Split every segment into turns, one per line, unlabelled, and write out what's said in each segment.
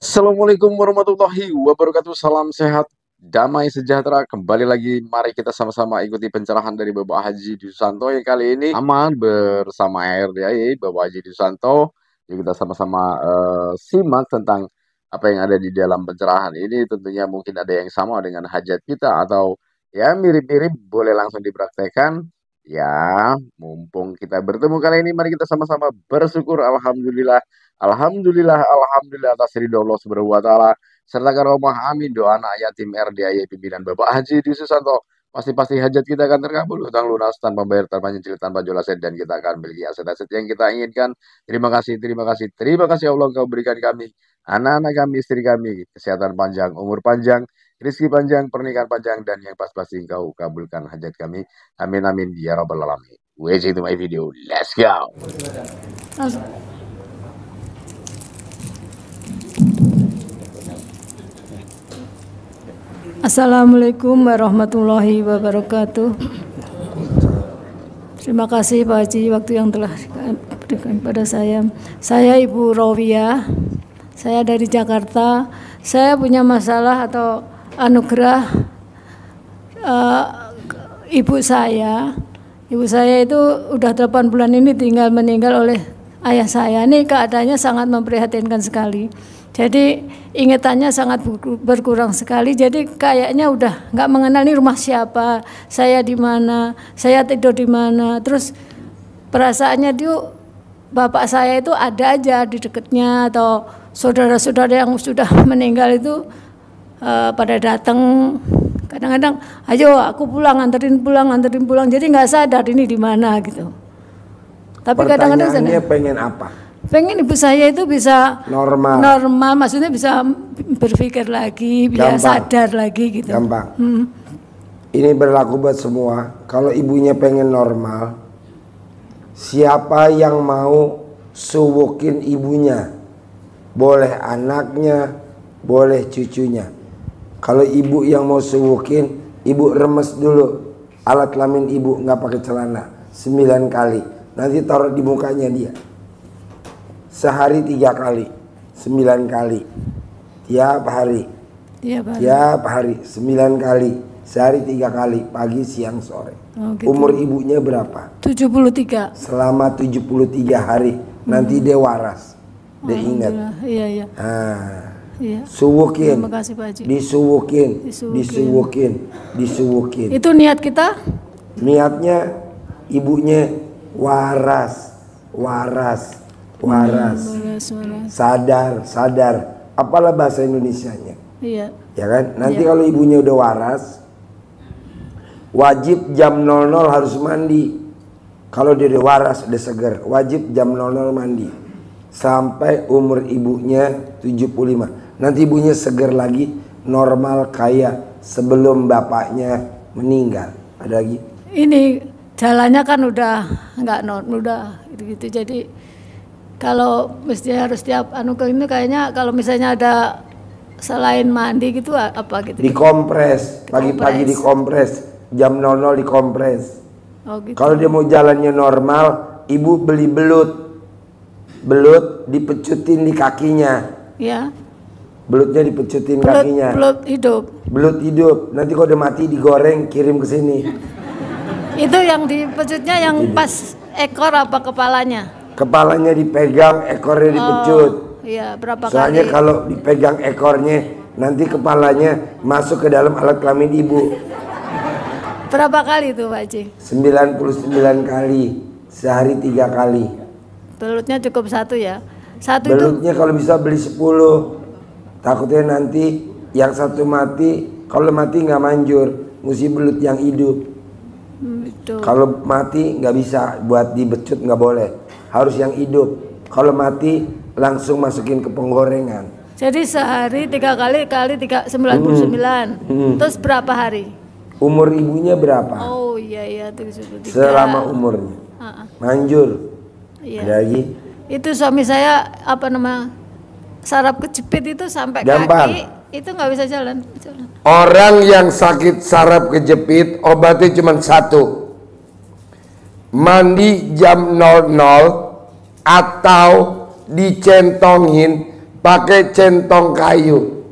Assalamualaikum warahmatullahi wabarakatuh. Salam sehat, damai sejahtera. Kembali lagi, mari kita sama-sama ikuti pencerahan dari Bapak Haji Dwi Susanto yang kali ini aman bersama RDAI Bapak Haji Dwi Susanto. Jadi kita sama-sama simak tentang apa yang ada di dalam pencerahan ini. Tentunya mungkin ada yang sama dengan hajat kita atau ya mirip-mirip, boleh langsung dipraktekkan. Ya, mumpung kita bertemu kali ini, mari kita sama-sama bersyukur. Alhamdulillah. Alhamdulillah, alhamdulillah atas ridho Allah Subhanahu wa taala serta karomah amin doa anak yatim RDAY pimpinan Bapak Haji Dwi Susanto. Pasti-pasti hajat kita akan terkabul, utang lunas tanpa bayar, tanpa nyicil, tanpa jual aset, dan kita akan memiliki aset-aset yang kita inginkan. Terima kasih, terima kasih, terima kasih Allah Engkau berikan kami, anak-anak kami, istri kami, kesehatan panjang, umur panjang, rezeki panjang, pernikahan panjang, dan yang pasti Engkau kabulkan hajat kami. Amin amin ya rabbal alamin. Watch itu my video. Let's go.
Assalamualaikum warahmatullahi wabarakatuh. Terima kasih Pak Haji waktu yang telah diberikan pada saya. Saya Ibu Rawiyah, saya dari Jakarta. Saya punya masalah atau anugerah ibu saya. Ibu saya itu udah 8 bulan ini meninggal oleh ayah saya. Ini keadaannya sangat memprihatinkan sekali. Jadi ingatannya sangat berkurang sekali. Jadi kayaknya udah nggak mengenal nih rumah siapa, saya di mana, saya tidur di mana. Terus perasaannya itu bapak saya itu ada aja di dekatnya, atau saudara-saudara yang sudah meninggal itu pada datang. Kadang-kadang, ayo aku pulang, anterin pulang. Jadi nggak sadar ini di mana gitu. Tapi kadang-kadang
pertanyaannya pengen apa?
Pengen ibu saya itu bisa
normal,
maksudnya bisa berpikir lagi, bisa sadar lagi gitu.
Gampang. Ini berlaku buat semua. Kalau ibunya pengen normal, siapa yang mau suwukin ibunya? Boleh anaknya, boleh cucunya. Kalau ibu yang mau suwukin, ibu remes dulu alat kelamin ibu, nggak pakai celana 9 kali. Nanti taruh di mukanya dia. Sehari 3 kali, 9 kali, tiap hari, 9 kali, sehari 3 kali, pagi, siang, sore.
Gitu.
Umur ibunya berapa?
73.
Selama 73 hari, nanti dia waras, dia ingat.
Iya. Iya.
Suwukin,
Terima kasih Pak Haji.
disuwukin.
Itu niat kita?
Niatnya ibunya waras. Sadar. Apalah bahasa Indonesianya?
Iya.
Ya kan? Nanti kalau ibunya udah waras, wajib jam 00 harus mandi. Kalau dia udah waras, udah seger, wajib jam 00 mandi. Sampai umur ibunya 75. Nanti ibunya seger lagi, normal kayak sebelum bapaknya meninggal. Ada lagi?
Ini jalannya kan udah nggak udah gitu. Jadi kalau mesti harus tiap ini kayaknya kalau misalnya ada selain mandi gitu apa gitu.
Dikompres, pagi-pagi dikompres, jam 00 dikompres.
Oh, gitu.
Kalau dia mau jalannya normal, ibu beli belut dipecutin di kakinya.
Ya.
Belutnya dipecutin kakinya. Belut hidup. Nanti kalau udah mati digoreng, kirim ke sini.
Itu yang dipecutnya yang pas ekor apa kepalanya?
Kepalanya dipegang, ekornya dipecut.
Iya, berapa kali?
Soalnya kalau dipegang ekornya, nanti kepalanya masuk ke dalam alat kelamin ibu.
Berapa kali itu Pak Haji?
99 kali, sehari 3 kali.
Belutnya cukup 1 ya?
Belutnya kalau bisa beli 10. Takutnya nanti yang satu mati, kalau mati nggak manjur, mesti belut yang hidup. Kalau mati nggak bisa buat dibecut, nggak boleh, harus yang hidup. Kalau mati langsung masukin ke penggorengan.
Jadi sehari 3 kali 99. Terus berapa hari?
Umur ibunya berapa?
Oh iya 73.
Selama umurnya. Manjur.
Iya.
Ada lagi?
Itu suami saya saraf kejepit itu sampai kaki itu nggak bisa jalan.
Orang yang sakit saraf kejepit obatnya cuma 1. Mandi jam 00 atau dicentongin pakai centong kayu.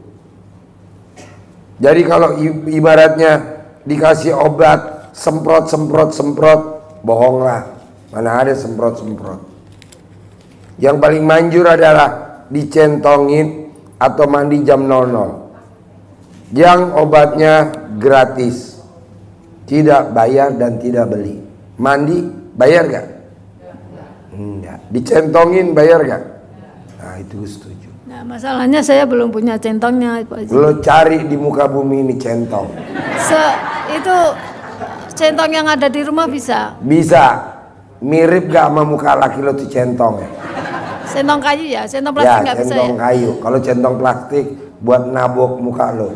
Jadi kalau ibaratnya dikasih obat semprot, bohonglah. Mana ada semprot. Yang paling manjur adalah dicentongin atau mandi jam 00. Yang obatnya gratis, tidak bayar dan tidak beli. Mandi bayar gak? Enggak. Dicentongin bayar gak? Nah itu setuju.
Nah masalahnya saya belum punya centongnya Pak Haji.
Lo cari di muka bumi ini centong.
Itu centong yang ada di rumah bisa?
Bisa. Mirip gak sama muka laki lo tuh centong ya?
Centong kayu ya? Centong plastik nggak bisa ya?
Centong kayu. Kalau centong plastik buat nabok muka lo.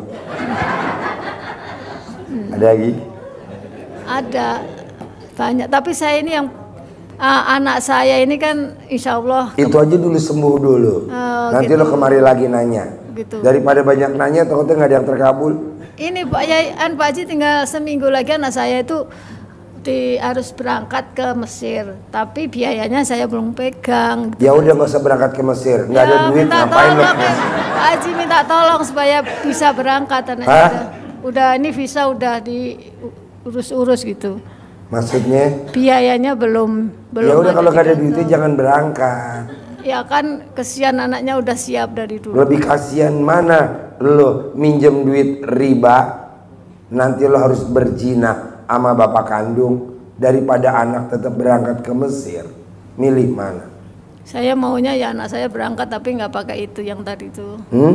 Ada lagi?
Ada banyak. Tapi saya ini yang anak saya ini kan insya Allah.
Itu aja dulu sembuh dulu. Nanti
gitu.
lo kemari lagi nanya.
Gitu.
Daripada banyak nanya, takutnya nggak ada yang terkabul.
Ini Pak Pak Haji tinggal seminggu lagi anak saya itu harus berangkat ke Mesir. Tapi biayanya saya belum pegang.
Ya udah nggak usah berangkat ke Mesir. Nggak ada duit ngapain lo?
Pak Haji minta tolong supaya bisa berangkat. Udah ini visa udah diurus-urus gitu.
Maksudnya?
Biayanya belum.
Ya udah kalau nggak ada duitnya jangan berangkat.
Ya kan kesian anaknya udah siap dari dulu.
Lebih kasihan mana lo minjem duit riba, nanti lo harus berzina sama bapak kandung daripada anak tetap berangkat ke Mesir. Milih mana?
Saya maunya ya anak saya berangkat tapi nggak pakai itu yang tadi itu.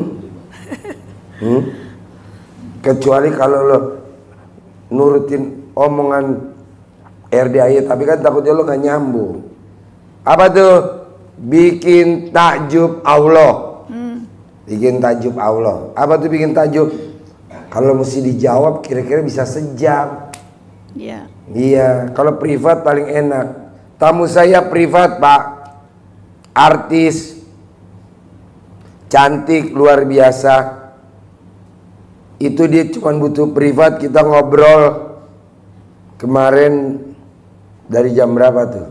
Kecuali kalau lo nurutin omongan RDAI, tapi kan takutnya lo nggak nyambung. Apa tuh? Bikin takjub Allah. Bikin takjub Allah. Apa tuh bikin takjub? Kalau mesti dijawab kira-kira bisa sejam.
Iya.
Iya. Kalau privat paling enak. Tamu saya privat Pak, artis, cantik luar biasa. Itu dia cuma butuh privat, kita ngobrol. Kemarin dari jam berapa tuh?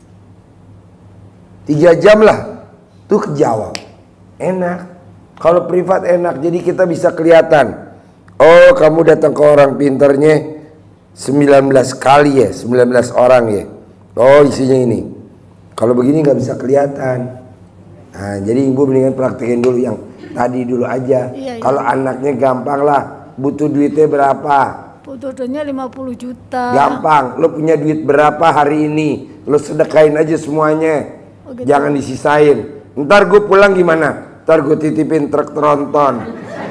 3 jam lah, tuh kejawab. Enak. Kalau privat enak, jadi kita bisa kelihatan. Oh kamu datang ke orang pinternya 19 kali ya, 19 orang ya. Oh isinya ini. Kalau begini nggak bisa kelihatan. Nah jadi ibu mendingan praktekin dulu yang tadi dulu aja.
Iya.
Kalau anaknya gampang lah, butuh duitnya berapa?
Butuh duitnya 50 juta.
Gampang, lo punya duit berapa hari ini? Lo sedekain aja semuanya.
Gitu.
Jangan disisain. Ntar gue pulang gimana? Ntar gue titipin truk tronton.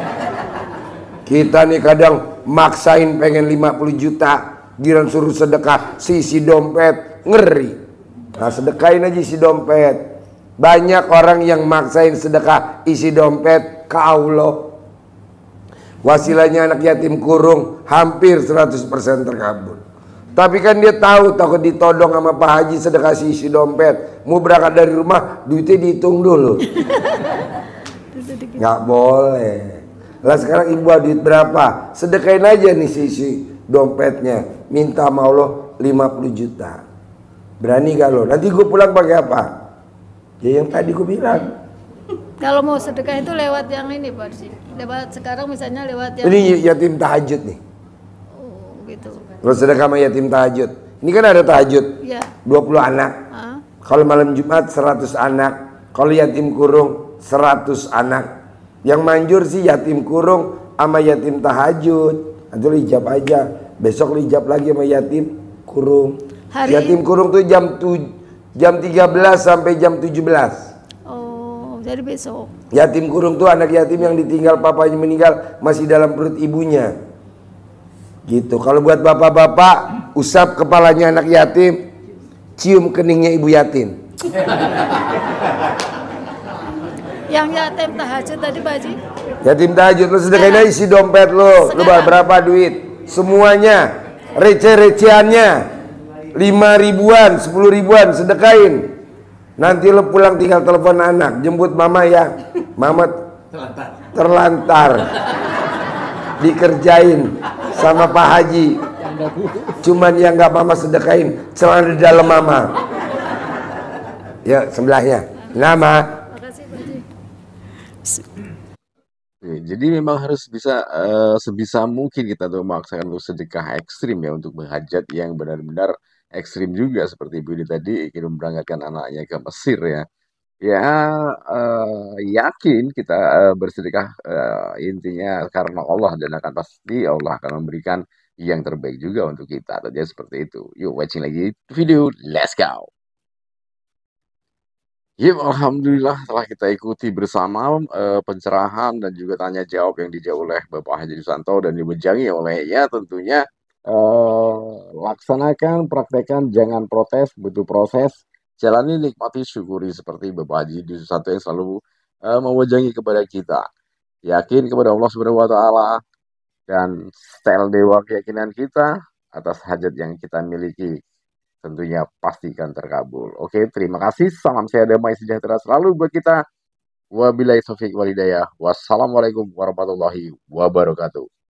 Kita nih kadang maksain pengen 50 juta, giran suruh sedekah, isi dompet, ngeri. Nah sedekain aja isi dompet. Banyak orang yang maksain sedekah isi dompet ke Allah. Wasilahnya anak yatim kurung hampir 100% terkabul. Tapi kan dia tahu takut ditodong sama Pak Haji sedekah isi dompet. Mau berangkat dari rumah duitnya dihitung dulu. Nggak boleh. Lah sekarang ibu ada duit berapa? Sedekain aja nih isi dompetnya. Minta sama Allah 50 juta. Berani gak lo? Nanti gue pulang pakai apa? Ya yang tadi gue bilang.
Kalau mau sedekah itu lewat yang ini Pak Haji. Lewat sekarang misalnya lewat yang
ini yatim tahajud nih.
Oh gitu.
Lo sedekah sama yatim tahajud. Ini kan ada tahajud.
Iya.
20 anak. Kalau malam Jumat 100 anak. Kalau yatim kurung 100 anak. Yang manjur sih yatim kurung sama yatim tahajud. Nanti lo ijab aja. Besok lo ijab lagi sama yatim kurung. Yatim kurung tuh jam 13 sampai jam 17.
Oh, jadi besok.
Yatim kurung tuh anak yatim yang ditinggal papanya meninggal masih dalam perut ibunya. Gitu. Kalau buat bapak-bapak, usap kepalanya anak yatim, cium keningnya ibu yatim.
Yang yatim tahajud tadi Pak Haji?
Yatim tahajud lo sedekain aja isi dompet lo. Lo berapa duit? Semuanya, receh-recehannya, 5 ribuan, 10 ribuan sedekain. Nanti lo pulang tinggal telepon anak, jemput mama ya. Mama terlantar. Dikerjain sama Pak Haji. Cuman yang gak mama sedekain celana di dalam mama. Ya sebelahnya. Nama.
Makasih Pak Haji.
Jadi memang harus bisa, sebisa mungkin kita tuh memaksakan untuk sedekah ekstrim ya, untuk berhajat yang benar-benar ekstrim juga seperti Ibu ini tadi ingin memberangkatkan anaknya ke Mesir ya. Ya, yakin kita, bersedekah, intinya karena Allah dan akan pasti Allah akan memberikan yang terbaik juga untuk kita, tentunya seperti itu. Yuk watching lagi video, let's go! Yuk, alhamdulillah telah kita ikuti bersama, pencerahan dan juga tanya jawab yang dijawab oleh Bapak Haji Susanto dan diwejangi olehnya tentunya, laksanakan, praktekkan, jangan protes, butuh proses, jalani, nikmati, syukuri seperti Bapak Haji Susanto yang selalu, mewejangi kepada kita. Yakin kepada Allah Subhanahu wa taala dan setel dewa keyakinan kita atas hajat yang kita miliki. Tentunya pastikan terkabul. Oke, terima kasih. Salam sehat damai sejahtera selalu buat kita. Wabillahi taufiq walhidayah. Wassalamualaikum warahmatullahi wabarakatuh.